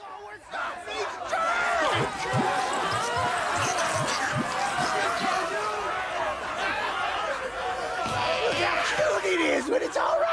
Look how cute it is when it's all